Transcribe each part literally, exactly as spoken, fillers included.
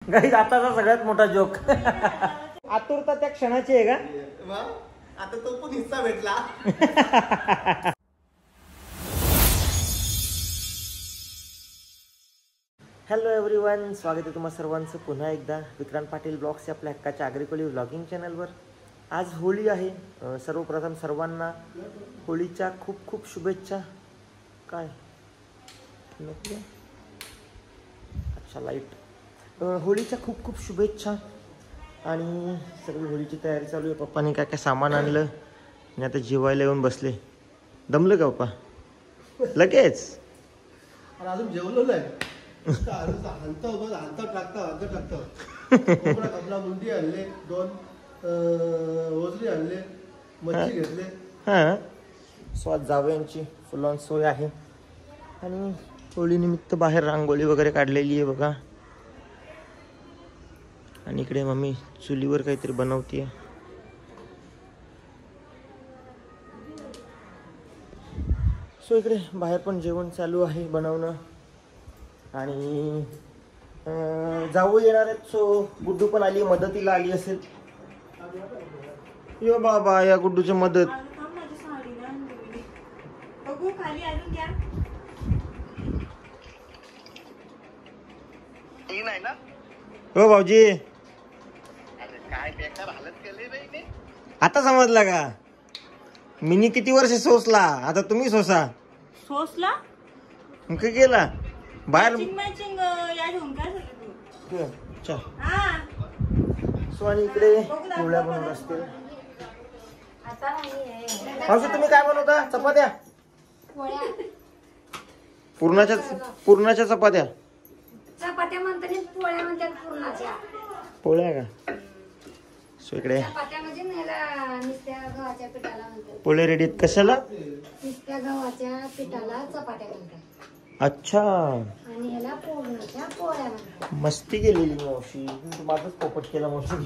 Guys आताचा सगळ्यात मोठा जोक. आतुरता त्या क्षणाची आहे का? आता तो पण हिस्सा भेटला. हॅलो एव्हरीवन, स्वागत आहे तुम्हा सर्वांचं पुन्हा एकदा विक्रांत पाटील ब्लॉग्स या आपल्या हक्काच्या आग्रिकोली व्लॉगिंग चॅनलवर. आज होळी आहे. सर्वप्रथम सर्वांना होळीच्या खूप खूप शुभेच्छा. काय नको? अच्छा लाईट. होळीच्या खूप खूप शुभेच्छा. आणि सगळी होळीची तयारी चालू आहे. पप्पाने काय काय सामान आणलं आणि आता जेवायला येऊन बसले. दमलं का पप्पा? लगेच अजून जेवलो नाही. हलत बघ, हलत टाकता हलत टाकता कपडा मुंडी आणले, दोन ओझरी आणले, मच्छी घेतले. हां, स्वाद जावयांची फुल ऑन सोय आहे. आणि होळीनिमित्त बाहेर रांगोळी वगैरे काढलेली आहे बघा. आणि इकडे मम्मी चुलीवर काहीतरी बनवते. सो इकडे बाहेर पण जेवण चालू आहे बनवणं. आणि जाऊ येणार आहेत. सो गुड्डू पण आली, मदतीला आली असेल. यो बाबा, या गुड्डूची मदत. हो भाऊजी, काय बेकार हालत केली. आता समजला का? मिनी किती वर्ष सोसला, आता तुम्ही सोसा. सोसला काय केला बाहेर? सो आणि इकडे पोळ्या बनवत असतील. तुम्ही काय बनवता? चपात्या? पूर्णाच्या पूर्णाच्या चपात्या? चपात्या म्हणतात, पोळ्या म्हणतात पूर्णाच्या. पोळ्या का? सो इकडे चपात्या म्हणजे नुसत्या गव्हाच्या पिठाला म्हणतात. पोळे रेडी आहेत. कशाला? नुसत्या गव्हाच्या पिठाला चपात्या म्हणतात. अच्छा. आणि ह्याला पूर्णाच्या पोळ्या म्हणतात. मस्ती केलेली मावशी, माझंच पोपट केला मावशी.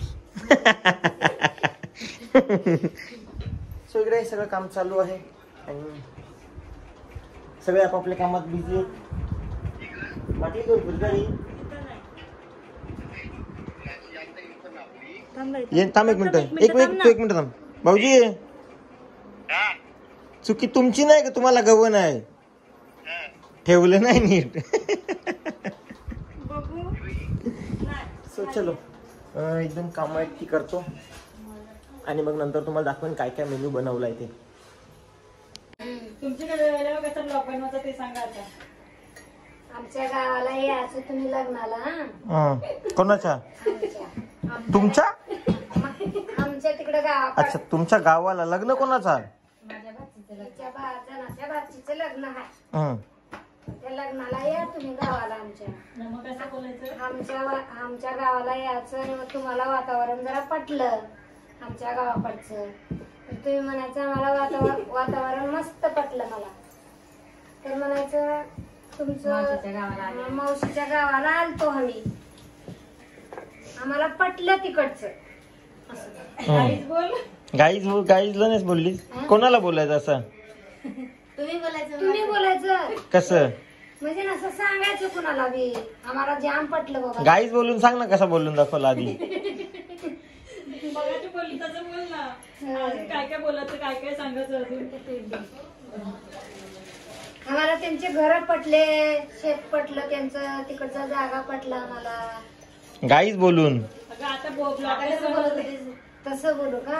सो इकडे सगळं काम चालू आहे आणि सगळे आपापल्या कामात बिझी आहेत. पाटील गुरुगाडी ये, थांब एक मिनिट, एक मिनिट, एक मिनिट थांब. भाऊजी, चुकी तुमची नाही का? तुम्हाला गव नाही ठेवलं नाही नीट. सो चलो, एकदम काम आहेत ती करतो आणि मग नंतर तुम्हाला दाखवेन काय काय मेन्यू बनवलाय ते. तुमच्याकडे कसं ब्लॉग बनवायचं ते सांगा आता. आमच्या गावाला यायचं तुम्ही लग्नाला. कोणाच्या? तुमच्या? आमच्या तिकडे गाव. अच्छा, तुमच्या गावाला लग्न कोणाचा? माझ्या भाचीचं भाचीचं लग्न आहे. हं. त्या लग्नाला या तुम्ही गावाला आमच्या. मग कसं बोलायचं? आमच्या आमच्या गावाला यायचं आणि मग तुम्हाला वातावरण जरा पटलं आमच्या गावाकडचं, तर तुम्ही म्हणायचं आम्हाला वातावरण वातावरण मस्त पटलं मला, तर म्हणायचं तुमचं मावशीच्या गावाला आलतो आम्ही, आम्हाला पटलं तिकडचं. गाईज बोल. गाईज गाईजला नाहीच बोलली. कोणाला बोलायचं असं? तुम्ही बोलायचं. तुम्ही बोलायचं कसं? म्हणजे असं सांगायचं कुणाला बी आम्हाला जाम पटलं बाबा. गाईज बोलून सांग ना, कसं बोलून दाखवलं आधी. बघायची बोलली तसं बोल ना. काय काय बोलायचं, काय काय सांगायचं अजून. आम्हाला त्यांचे घर पटले, शेत पटलं त्यांचं, तिकडचा जागा पटला आम्हाला. गाईज बोलून. आता ब्लॉग तसं बोलू का?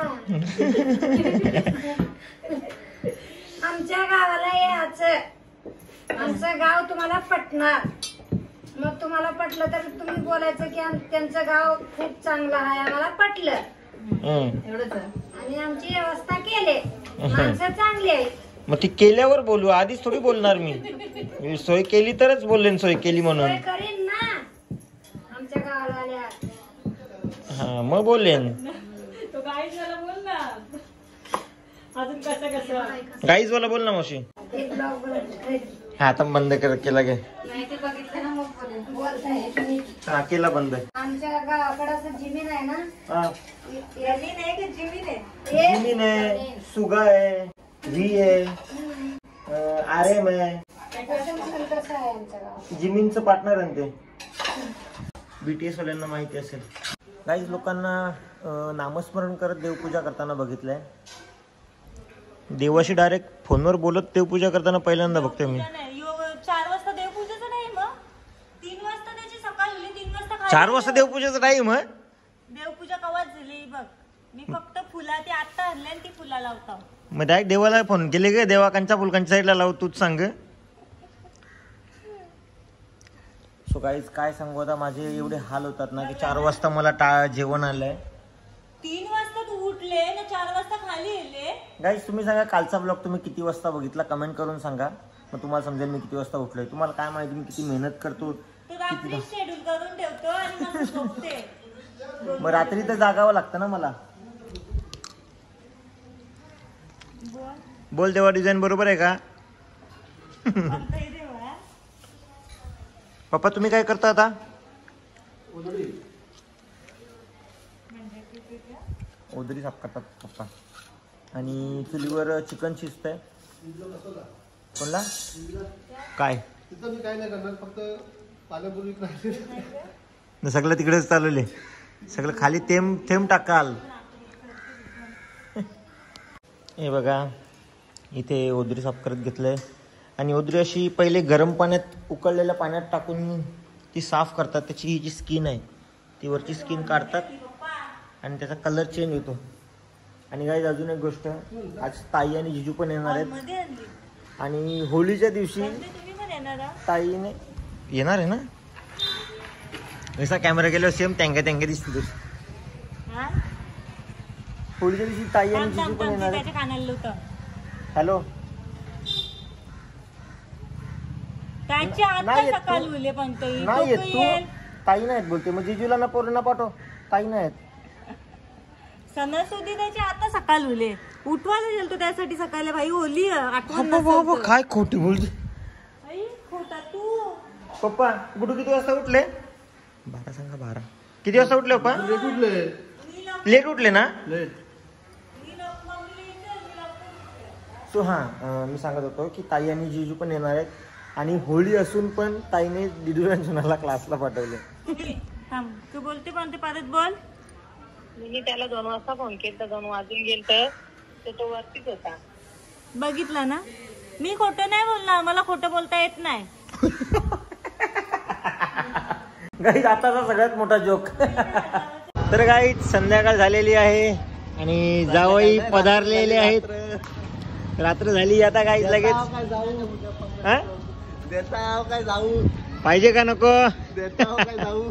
आमच्या गावाला यायचं, आमचं गाव तुम्हाला पटणार. मग तुम्हाला पटलं तर तुम्ही बोलायचं की त्यांचं गाव खूप चांगलं आहे, आम्हाला पटलं एवढंच. आणि आमची व्यवस्था केली, माणसं चांगली आहेत. मग ती केल्यावर बोलू, आधीच थोडी बोलणार मी. सोय केली तरच बोललेन सोय केली म्हणून. करीन ना आमच्या गावाला आल्या. हा, मग बोलेन. तो गाईज वाला बोल ना अजून. कसं कसं गाईज वाला बोल ना मावशी. हा, आता बंद कर, केला गे. बघितलं ना मग बोलताय. हा, केला बंद. आमच्या गावाकडे असं जमीन आहे ना. हा, जमीन आहे की जमीन आहे? जमीन आहे, सुगा आहे, व्ही आहे, आर एम आहे. कसं आहे आमच्या गावात. जमीनचं पार्टनर आहे ते. बी टी एस वाल्यांना माहिती असेल. काही लोकांना अं, नामस्मरण करत देवपूजा करताना बघितलंय. देवाशी डायरेक्ट फोनवर बोलत देवपूजा करताना पहिल्यांदा बघतोय मी. चार वाजता देवपूजेचा टाइम तीन वाजता त्याची सकाळ झाली. तीन वाजता चार वाजता देवपूजेचा टाइम आहे. देवपूजा कवाच झाली बघ. मी फक्त फुला ती आत्ता आणली आणि ती फुला लावता. मग डायरेक्ट देवाला फोन केले गे, देवा कंचा फुलकांच्या साईडला लावू, तूच सांग. सो गाईज काय सांगू आता, माझे एवढे हाल होतात ना की चार वाजता मला टा जेवण आलंय. तीन वाजता तू उठले ना चार वाजता खाली येले. गाईज तुम्ही सांगा कालचा ब्लॉग तुम्ही किती वाजता बघितला, कमेंट करून सांगा. मग तुम्हाला समजेल मी किती वाजता उठलोय. तुम्हाला काय माहिती मी किती मेहनत करतो. तू रात्री शेड्यूल करून ठेवतो आणि मस्त झोपते. मग रात्री तर जागावं लागतं ना मला. बोल देवा, डिझाईन बरोबर आहे का? पप्पा तुम्ही काय करता आता? ओदरी साफ करतात पप्पा. आणि चुलीवर चिकन शिजतंय. कोणला काय तिथं मी काय नाही करणार, फक्त पाण्यापूर्वी सगळं तिकडेच चालवले. सगळं खाली थेंब थेंब टाकाल. हे बघा इथे ओदरी साफ करत घेतलंय. आणि ओदरी अशी पहिले गरम पाण्यात उकळलेल्या पाण्यात टाकून ती साफ करतात. त्याची ही जी स्किन आहे ती वरची स्किन काढतात आणि त्याचा कलर चेंज होतो. आणि गाईज अजून एक गोष्ट, आज ताई आणि जिजू पण येणार आहेत. आणि होळीच्या दिवशी ताईने येणार आहे ना. जसा कॅमेरा गेल्यावर सेम टँग्या टँग्या दिसते. होळीच्या दिवशी ताई आणि जिजू पण येणार आहेत. हॅलो त्याची आता सकाळ उले पण नाही येत तू. ताई नाहीत बोलते. मग जिजूला ना पोरांना पाठव. ताई नाहीत. सणासुदी त्याची आता सकाळ उले उठवायला गेलतो त्यासाठी सकाळी. भाई होली आठवण काय खोटी बोलते खोटा तू. पप्पा गुडू किती वाजता उठले? बारा सांगा. बारा किती वाजता उठले पप्पा? लेट उठले. लेट उठले ना. लेट. सो हां मी सांगत होतो की ताई आणि जिजू पण येणार आहेत. आणि होळी असून पण ताईने दिदुरंजनाला क्लासला पाठवले. थांब तू बोलते पण ते परत बोल. मी त्याला दोन वाजता फोन केला, दोन वाजून गेल तर तो वरतीच होता. बघितलं ना, मी खोटं नाही बोलणार. मला खोटं बोलता येत नाही. गाईज आताचा सगळ्यात मोठा जोक. तर गाईज संध्याकाळ झालेली आहे आणि जावई पधारलेले आहेत. रात्र झाली आता गाईज लगेच. हा काय जाऊ पाहिजे का नको? काय जाऊ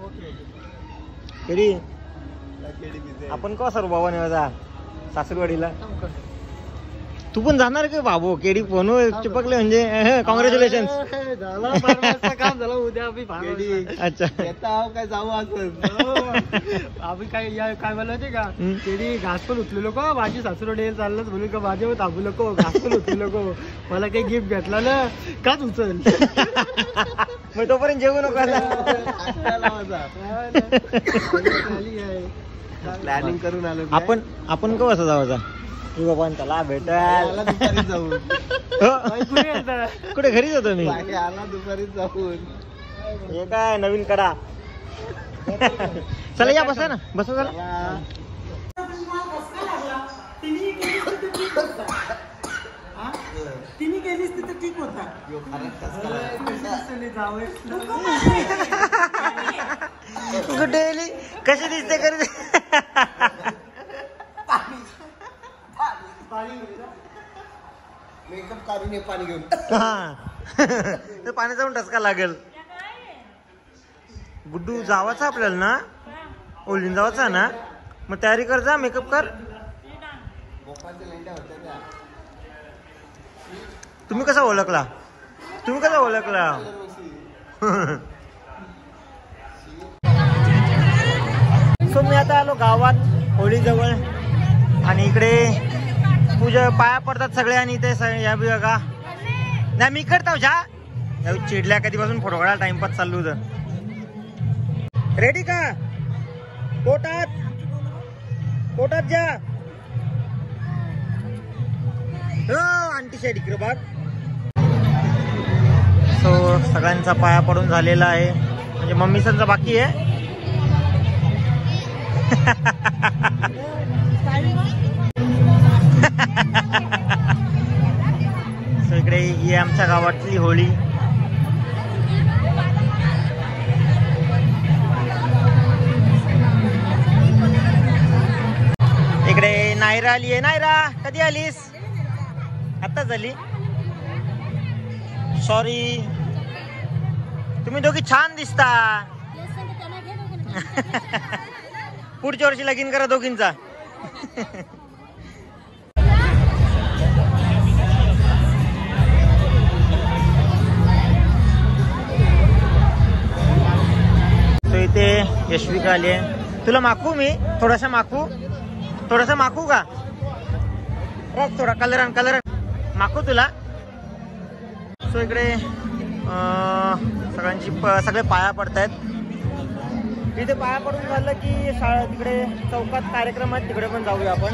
केडी आपण का सर बाबा नेवाजा सासरवाडीला. तू पण जाणार का बाबू? केडी फोन चिपकले म्हणजे कॉंग्रॅच्युलेशन. काम झालं उद्या. अच्छा काय जाऊ असं आम्ही काय या काय मला होते का केडी घास पण उचलू नको. माझी सासूरवाडी चाललं म्हणून का माझ्यावर थांबू नको. घास पण उचलू नको. मला काही गिफ्ट भेटला ना काच उचल. मग तोपर्यंत जेवू नको. प्लॅनिंग करून आलो आपण आपण का असं जावाचा तू बाबा त्याला भेटायला जाऊन कुठे घरी जातो मी. आला दुपारी जाऊन हे काय नवीन कडा. चला या बसा ना बसा चला. तिने केलीस तिथे ठीक होता. कुठे कशी दिसते कर. मेकअप काढून ये पाणी घेऊन. हा पाणी जाऊन टचका लागेल. गुड्डू जावाचा आपल्याला ना. ओलीन जावाचा ना. मग तयारी कर जा. मेकअप कर. तुम्ही कसा ओळखला? तुम्ही कसा ओळखला? सो मी आता आलो गावात होळीजवळ. आणि इकडे पूजा पाया पडतात सगळे. आणि इथे या बघा नाही मी करतो जा. चिडल्या कधीपासून फोटो काढायला टाइमपास चालू होतं. रेडी का? पोटात पोटात जा. हो आंटी साईड इकडे बघ. सो सगळ्यांचा पाया पडून झालेला आहे. म्हणजे मम्मी संचा बाकी आहे. सो इकडे ही आमच्या गावातली होळी. इकडे नायरा आली आहे. नायरा कधी आलीस? आत्ताच झाली. सॉरी, तुम्ही दोघी छान दिसता. पुढच्या वर्षी लगीन करा दोघींचा. तो इथे यशविका आली आहे. तुला माखू मी थोडासा माखू थोडासा माखू का? रख थोडा कलर आण कलर माखू तुला. सो इकडे सगळ्यांची सगळे पाया पडतायत. इथे पाया पडून झालं की शाळा तिकडे चौकात कार्यक्रम आहेत, तिकडे पण जाऊया आपण.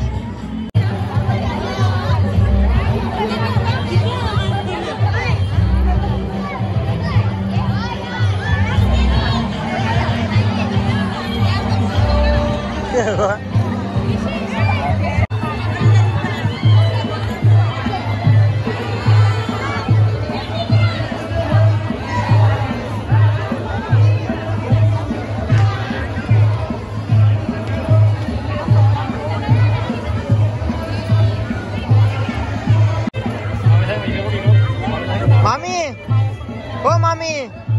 मामी, हो मामी.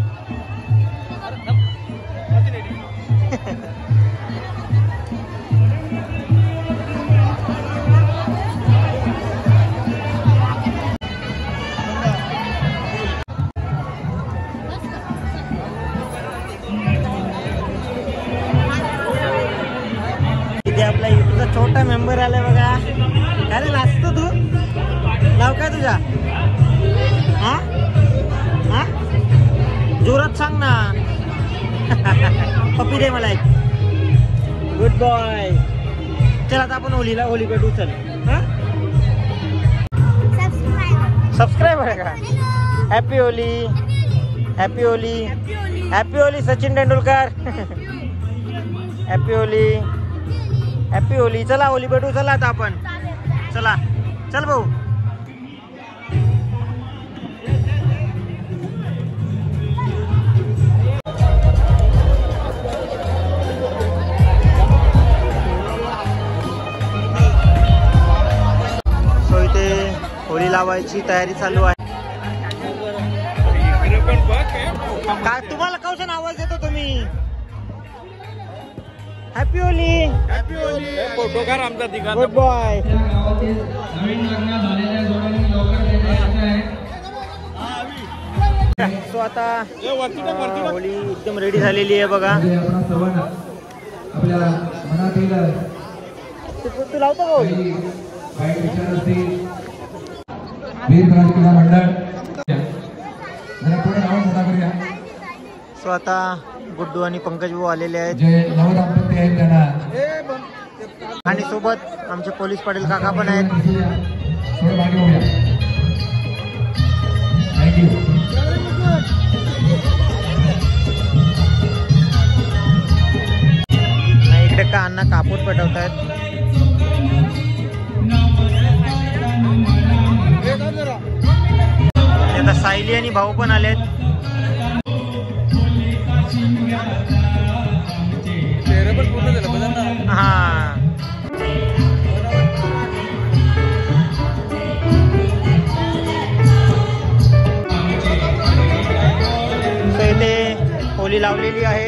इथे आपला युट्यूबचा छोटा मेंबर आलाय बघा. अरे नाचतो तू? नाव काय तुझा? हा हा जोरात सांग ना. पप्पी दे मला एक. Good boy. चल आता आपण होलीला होली भेटू. चल. सबस्क्राईब आहे का? Happy Holi. Happy Holi. Happy Holi Sachin Tendulkar. Happy Holi. Happy Holi. चला होली भेटू. चला आता आपण. चला चल भाऊ. होळी लावायची तयारी चालू आहे. काय तुम्हाला कौशन आवाज देतो तुम्ही? हॅपी होली. हॅपी होली. फोटोकार आमचा दिगा. Good boy. सो आता होळी एकदम रेडी झालेली आहे बघा. तू लावतो का होळी? सो आता गुड्डू आणि पंकज भाऊ आलेले आहेत आणि सोबत आमचे पोलीस पाटील काका पण आहेत. इकडे का अण्णा कापूर पेटवतायत. आता सायली आणि भाऊ पण आलेत. हा इथे होली लावलेली आहे.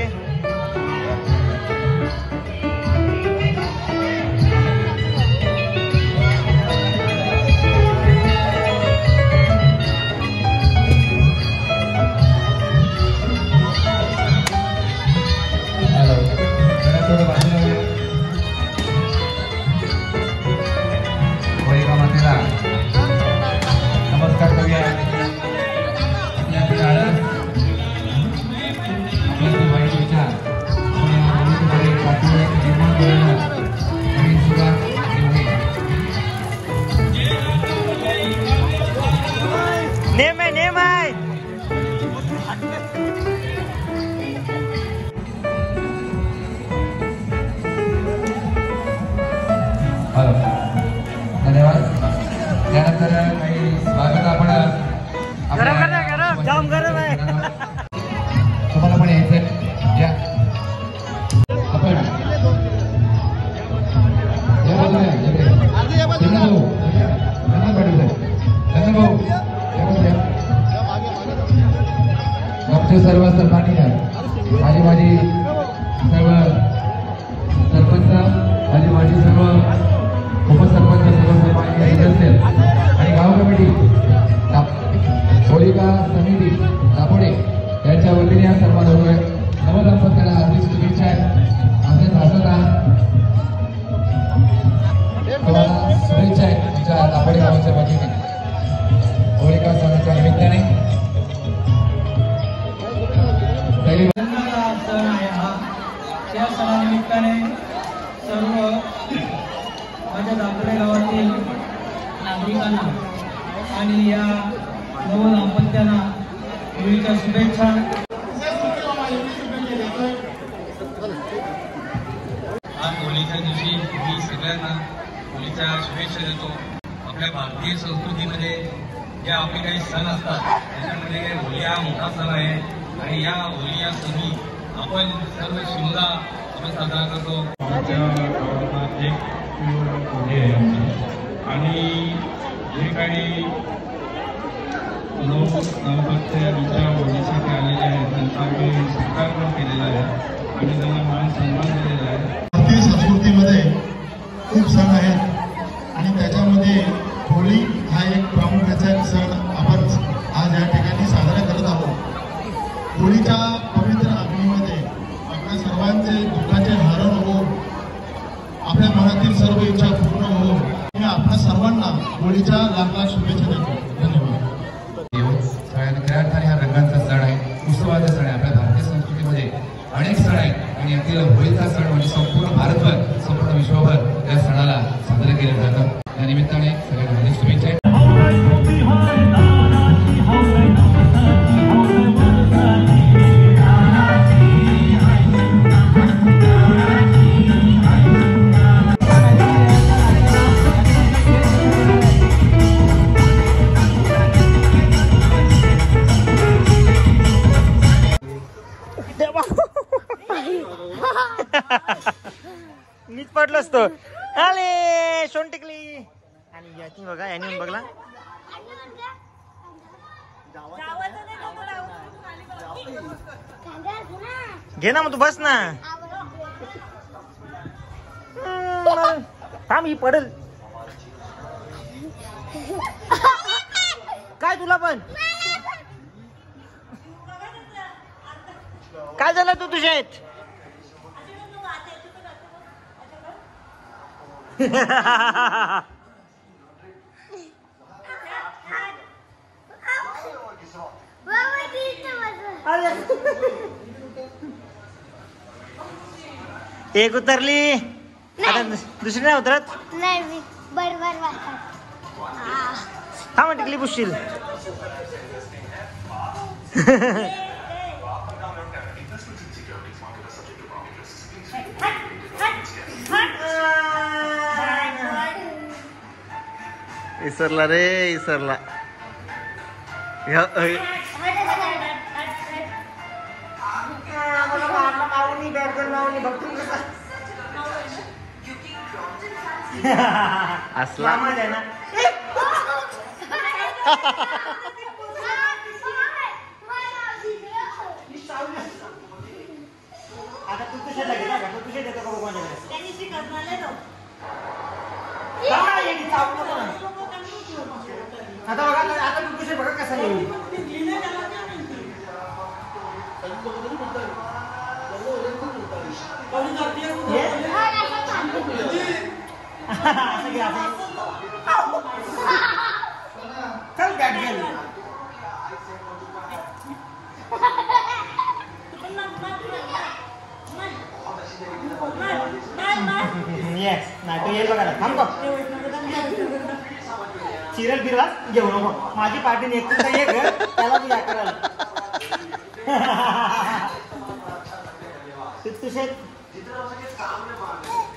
नमस्कार करूया. आपल्या स्वागत आपण गरम गरम गरम जाम गरम आहे. तुम्हाला पण यायचंय या आपण या बाजूला इकडे चंदन भाऊ चंदन पाटील चंदन भाऊ या बाजूला आमचे सर्व सन्माननीय माझी माझी सर्व सरपंच माझी माझी सर्व उपसरपंच सर्व सन्माननीय सदस्य आणि गाव कमिटी होलिका समिती दापोडे यांच्या वतीने या सन्मान होतोय. नवदंपत्याला हार्दिक शुभेच्छा आहेत. असेच हसत राहा. तुम्हाला शुभेच्छा आहेत आमच्या दापोडे गावाच्या वतीने होलिका सणाच्या निमित्ताने. सण आहे हा. त्या सणानिमित्ताने सर्व माझ्या दापोडे गावातील नागरिकांना आणि या नव दाम्पत्यांना होळीच्या शुभेच्छा. आज होळीच्या दिवशी मी सगळ्यांना होळीच्या शुभेच्छा देतो. आपल्या भारतीय संस्कृतीमध्ये ज्या आपले काही सण असतात त्याच्यामध्ये होळी हा मोठा सण आहे आणि या होळी या सणी आपण सर्व शिमगा आपण साजरा करतो. आमच्या गावात एक होळी आहे आमची आणि जे काही नऊ दाम्पत्य आमच्या होळीसाठी आलेले आहेत त्यांचा आम्ही सत्कार पण केलेला आहे आणि त्यांना मान सन्मान दिलेला आहे. भारतीय संस्कृतीमध्ये खूप सण आहेत आणि त्याच्यामध्ये होळी हा एक प्रामुख्याचा एक सण आपण आज या ठिकाणी साजरा करत आहोत. होळीच्या पवित्र अग्नीमध्ये आपल्या सर्वांचे दुःखाचे हरण हो, आपल्या मनातील सर्व इच्छा पूर्ण हो. मी आपल्या सर्वांना होळीच्या लाख लाख शुभेच्छा देतो. धन्यवाद. खऱ्या अर्थाने हा रंगांचा सण आहे, उत्सवाचा सण आहे. आपल्या भारतीय संस्कृतीमध्ये अनेक सण आहेत आणि यातील होळीचा सण म्हणजे संपूर्ण भारतभर संपूर्ण विश्वभर या सणाला साजरे केले जातं. या निमित्ताने सगळ्यांना हार्दिक शुभेच्छा. मीच पडलो असतो. आले सोन टिकली आणि याची बघा याने बघला घे ना मग तू बस ना. थांब ही पडेल काय तुला पण काय झालं तू तुझ्या आहेत. एक उतरली आता दुसरी नाही उतरत. नाही बरोबर हा मग टिकली पुसशील. इसरला रे इसरला. असला मजा ना. आता तू तुझ्या लागेल ना तू तुझ्या देतो का बघा आता बघा आता तू तुझे बघा कसा येईल. चल बॅट गेली. येस नाही तो येईल बघा. थांब का चिरल बिरला घेऊ नको. माझी पार्टी नेतृत्व एक त्याला मी काय करायला तुझे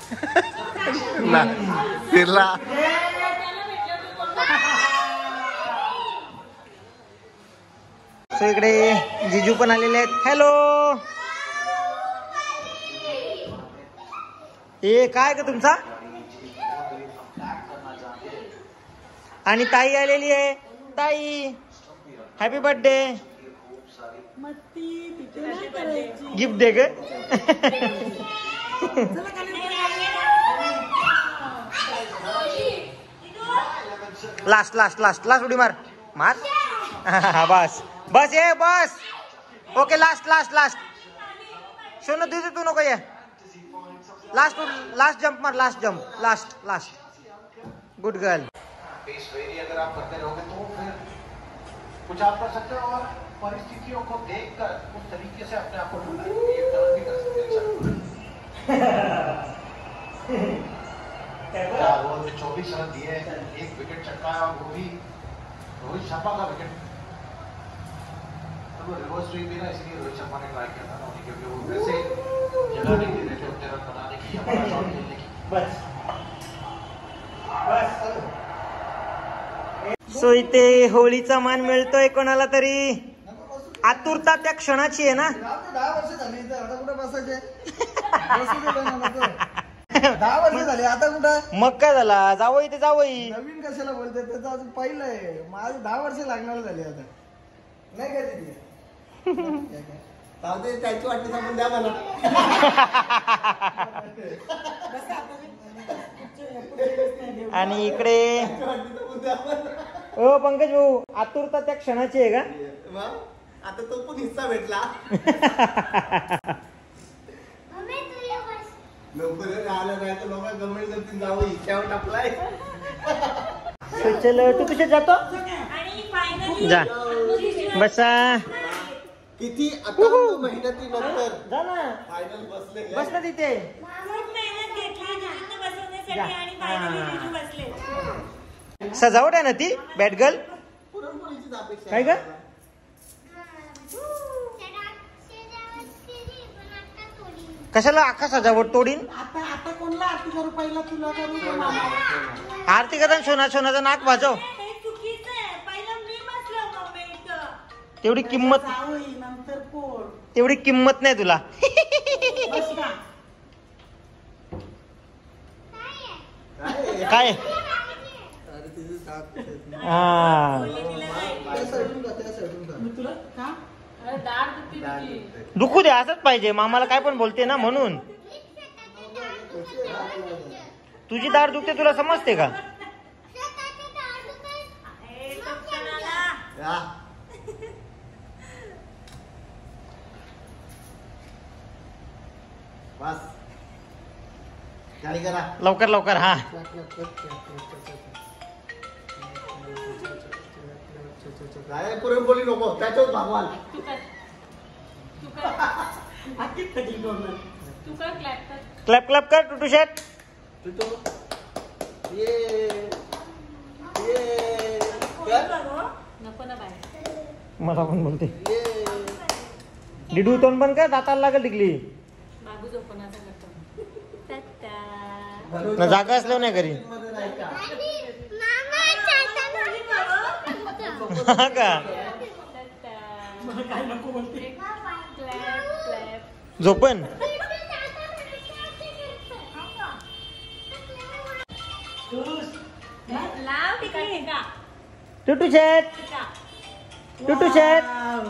फिरला सो इकडे जिजू पण आलेले आहेत. हॅलो. हे काय का तुमचा? आणि ताई आलेली आहे. ताई हॅपी बर्थडे. गिफ्ट दे ग. लास्ट लास्ट लास्ट लास्ट उडी मार मार. बस बस ये बस. Okay last last last. Sonu दीदी तू नको ये. लास्ट लास्ट जंप मार. Last jump. Last last. Good girl. अगर आप करते रहोगे तो फिर कुछ आप कर सकते हो और परिस्थितियों को देखकर उस तरीके से अपने आप को ढूंढना भी कर सकते हैं. वो चौबीस रन दिए, एक विकेट चटकाया और वो भी रोहित शर्मा का विकेट. तो वो रिवर्स स्विंग भी ना, इसलिए रोहित शर्मा ने ट्राई किया था ना, क्योंकि वो वैसे जगह नहीं दे रहे थे उतने रन बनाने की, हमारा शॉट खेलने की. बस बस. सो इथे होळीचा मान मिळतोय कोणाला तरी. आतुरता त्या क्षणाची आहे ना. दहा वर्ष झाली आता कुठे बसायचे. दहा वर्ष झाली आता कुठं. मग काय झाला. जावं इथे जावई. नवीन कशाला बोलते, त्याचं अजून पहिलं आहे. माझं दहा वर्ष लागणार झाली आता. नाही काय तिथे त्याची वाटली सांगून द्या मला. आणि इकडे ओ पंकज भाऊ, आतुरता त्या क्षणाची आहे का. आता तो पण हिस्सा भेटला. लवकर आलं नाही तर लोक गमेंट करतील जावं इच्छावर टाकलाय. चल तू कशात जातो. जा बसा. किती आता मेहनती नंतर जा ना. फायनल बसले. बस ना तिथे. सजावट आहे ना ती बॅट गर्ल. पुरणपोळीचीच अपेक्षा काय ग. कशाला अख्खा सजावट तोडीन. आता आता कोणला आरतीच्या रुपयाला तुला करू. आरती करता सोना सोनाचा नाक वाजव. तेवढी किंमत नंतर कोण तेवढी किंमत नाही तुला. काय हा दुखू दे. असंच पाहिजे. मामाला काय पण बोलते ना म्हणून. तुझी दाढ दुखते तुला समजते का. बस गाडी करा लवकर लवकर. हा काय पुरणपोळी नको त्याच्यावर भागवाल. क्लॅप क्लॅप कर टुटू शेट. मला पण बोलते. डिडू तोंड पण काय दाताला लागल टिकली ना. जागा असल्यावर नाही घरी. हा का झोपन. टुटू शेट टुटू शेट.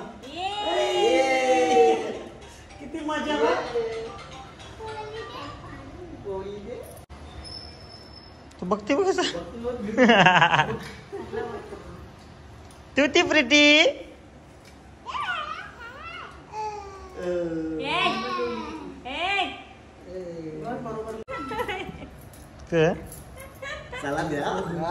किती मजा. तू बघते बघ कसं. तुटी प्रिटी. चला द्या.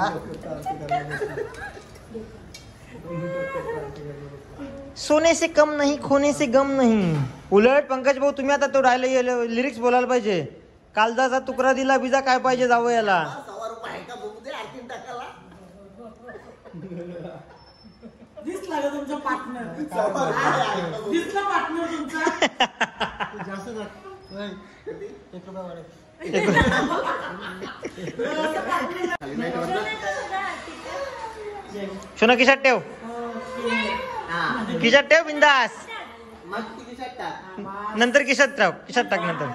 सोने से कम नहीं खोने से गम नहीं. उलट पंकज भाऊ तुम्ही आता तो डायलॉग लिरिक्स बोलायला पाहिजे. कालदाचा तुकडा दिला बिजा काय पाहिजे जावं याला. सव्वा रुपये आहे का बघू दे आरतीन टाकायला. दिसला का तुमचा पार्टनर. दिसला पार्टनर तुमचा. जास्त सोना खिशात ठेव. खिशात ठेव बिंदास. मग ती खिशात टाक. नंतर खिशात टाक, खिशात टाक नंतर.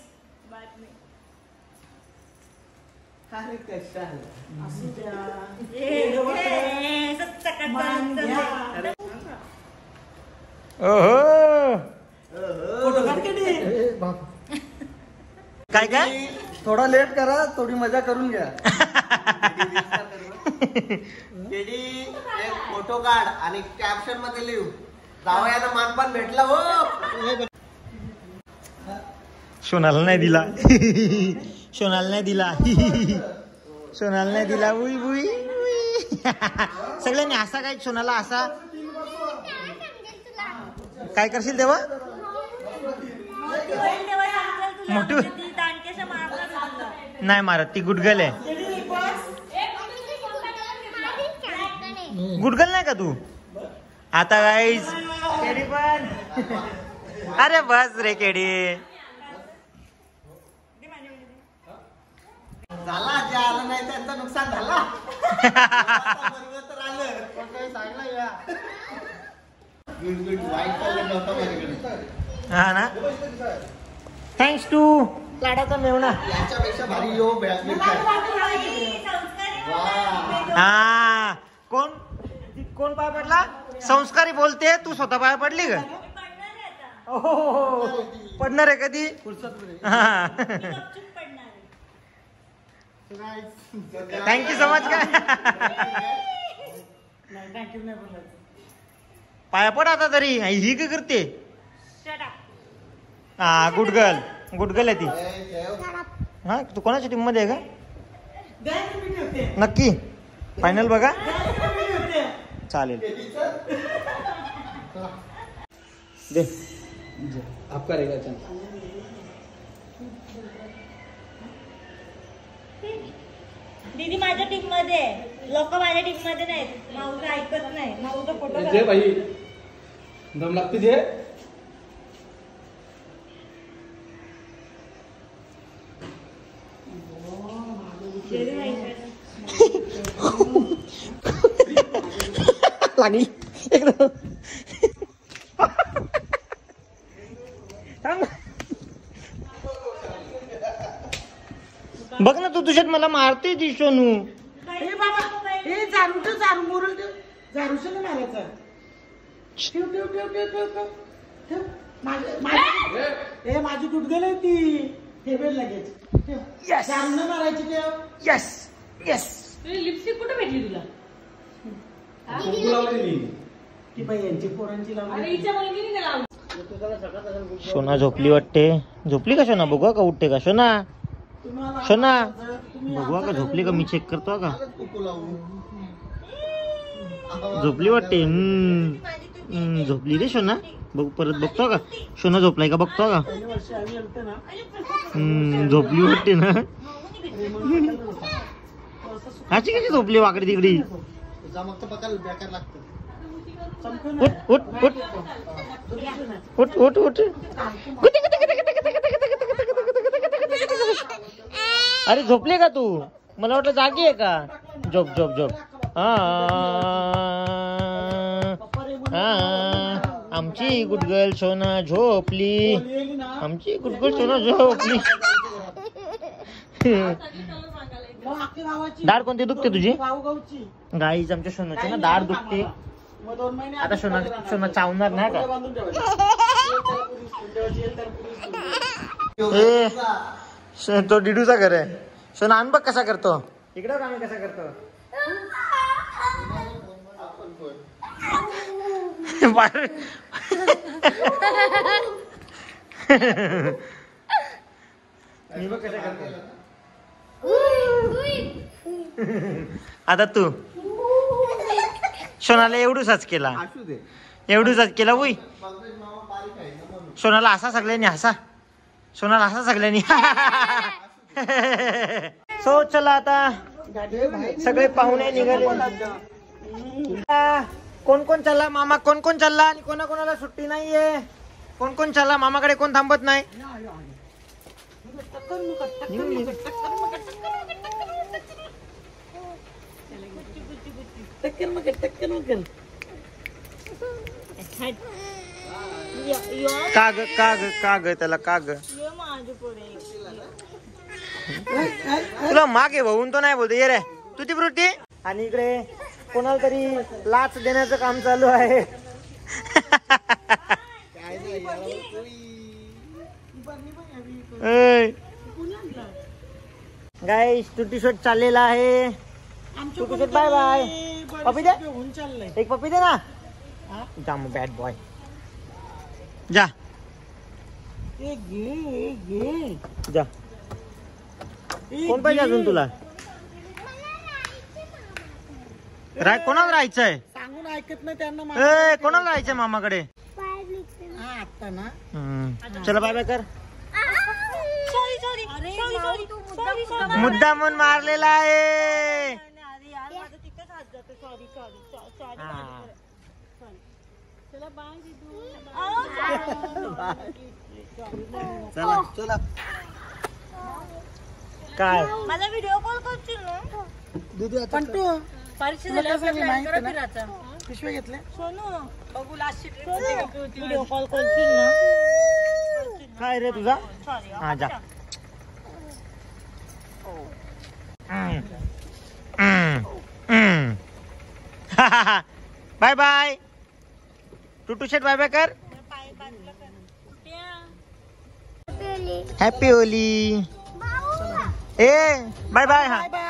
अरे कशाला? असू द्या. मान घ्या. ओहो फोटो काढ की नाही? काय काय थोडा लेट करा, थोडी मजा करून घ्या. केडी एक फोटो काढ आणि कॅप्शन मध्ये लिहू, जावयानं मानपान भेटला हो. सोनाला नाही दिला. सोनाला नाही दिला. सोनाला नाही दिला. उई उई उई. सगळ्यांनी हसा काय सोनाला हसा. काय करशील तेव्हा मोठू नाही मारत, ती गुडगल आहे. गुडगल नाही का तू आता गाईज. केडी पण अरे बस रे केडी. झाला, जे आलं नाही त्यांचं नुकसान झाला. बरोबर तर आलं पण काही सांगला या. गुड गुड वाईट चाललं नव्हतं माझ्याकडे. हा ना. थँक्स टू लाडाचा मेवणा. याच्यापेक्षा भारी यो बॅटमिंटन. हा कोण कोण पाय पडला. संस्कारी बोलते, तू स्वतः पाय पडली का. हो पडणार आहे कधी. Thank you so much. काय थँक्यू नाही बोलायचं. पाया पड आता तरी. ही काय करते. हा गुड गर्ल, गुड गर्ल आहे ती. हा तू कोणाच्या टीम मध्ये आहे का. द्यायचं मी ठेवते. नक्की फायनल बघा. द्यायचं मी ठेवते. चालेल दे. आपका रहेगा चल. दीदी माझ्या टीम मध्ये, लोक माझ्या टीम मध्ये नाहीत. माऊचं ऐकत नाही. माऊचा फोटो जे भाई दम लागते जे. लागली एकदम. बघ ना तू तुझ्यात मला मारते ती सोनू. हे बाबा हे झारू ठेव, झारू मोरल ठेव. झारूशी नाही मारायचा. ठेव ठेव ठेव ठेव ठेव ठेव ठेव. माझी माझी हे माझी गुडगल आहे ती. ठेवेल लगेच. ठेव. झारू नाही मारायची. ठेव. Yes yes. लिपस्टिक कुठे भेटली तुला. ती बाई यांची पोरांची अरे लावली. हिच्या मुलगीने नाही लावली. सोना झोपली वाटते. झोपली का सोना. बघू का उठते का सोना. तुम्हाला सोना तुम्ही बघू का झोपली का. मी चेक करतो का. झोपली वाटते. हम्म हम्म, झोपली रे सोना. बघू परत बघतो का. सोना झोपलाय का बघतो का. पहिल्या वर्षी आम्ही आलते ना. हम्म झोपली वाटते ना. अशी कशी झोपली वाकडी तिकडी. मग तर बघायला बेकार लागतं. उठ उठ उठ उठ उठ उठ. अरे झोपले का तू. मला वाटलं जागी आहे का. झोप झोप झोप. हा हा आमची गुडगर्ल सोना झोपली. आमची गुडगर्ल सोना झोपली. दाढ कोणती दुखते तुझी. गावगावची गाईच आमच्या सोनाची ना दाढ दुखते. मग दोन महिने आता सोना सोना चावणार नाही का. बांधून ठेवायची. ए श- तो डिडूचा घर आहे. सोना आण बघ कसा करतो. इकडे बघ आम्ही कसा करतो. बाहेर. मी बघ कसा करतो. आता तू सोनाला एवढूसाच केला. एवढूसाच केला. उई सोनाला हसा सगळ्यांनी. हसा सोनाला हसा सगळ्यांनी. सो चला आता सगळे पाहुणे निघाले. कोण कोण चालला मामा. कोण कोण चालला आणि कोणा कोणाला सुट्टी नाहीये. कोण कोण चालला मामाकडे. कोण थांबत नाही. टक्कन मग टक्कन मग काग काग काग त्याला काग तुला मागे भाऊन तो नाही बोलतो ये रे तुझी वृत्ती. आणि इकडे कोणाला तरी लाच देण्याचं काम चालू आहे. गाइस टुटी शॉट चाललेला आहे. टुटी शॉट बाय बाय. पप्पी दे एक पप्पी दे ना. जा मग बॅड बॉय जा जा. कोण पाहिजे अजून तुला? राय कोणाला राहायचंय? सांगून ऐकत नाही त्यांना. ए कोणाला राहायचंय मामाकडे? आता ना चला बाय बाय कर. Sorry sorry sorry sorry sorry sorry मुद्दा म्हणून मारलेला आहे. अरे यार माझं तिकडेच हात जातो. सॉरी सॉरी सॉरी चला बाय दीदू. चला चला. काय मला व्हिडिओ कॉल करशील ना? पण तू परीक्षा झाल्यावर प्लॅन करा फिरायचा. पिशवे घेतले सोनू बघू लास्टची ट्रिप व्हिडिओ कॉल करशील ना? काय रे तुझा? सॉरी हा जा. Bye bye. टुटू शेट बाय बाय कर. हॅपी होली. ए बाय बाय. हा